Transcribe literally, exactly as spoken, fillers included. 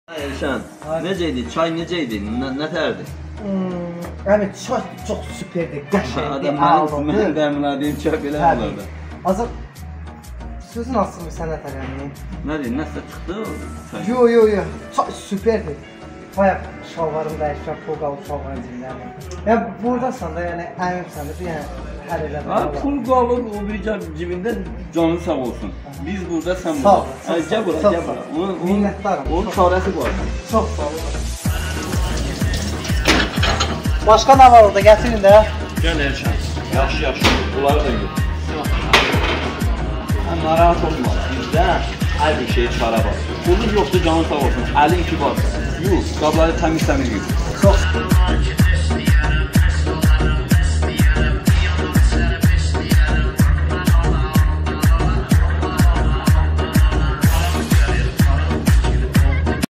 Elşan, necəydi? Çay necəydi? Nə tərdi? Evet, çok çok süperdi, qəşəngdi, Adam ağladı. mən dəmlədiyim çay belə alırdı. Azad, sözün aslında sənət ələni. Nədir, nəsə çıxdı o çay? Yo yo yo, çok süperdi. Bayağı şalvarım dəyişən, pul qalıb şalvarın cibindəmi. Yəni buradasan da, yəni əminsən də, yəni həll eləmək Ha, olar. pul qalır, o bir cibində canın sağ olsun. Biz burada, sən Sağ ol, burada. çox Hə, sağ gəl ol, bura, çox gəl sağ ol. bura. Onun- onun- Minnətdaram, Onun çox çarəsi var. Çox sağ ol. Başqa nə var orada, gətirin də. Gəl Elşan, yaxşı yaxşı, bunları da gör. Sən narahat olma, bizdə hər bir şey çara var. Pulun yoxdur, canın sağ olsun, əlin ki var. Yuh, qabları təmiz təmiz yuyur. Çox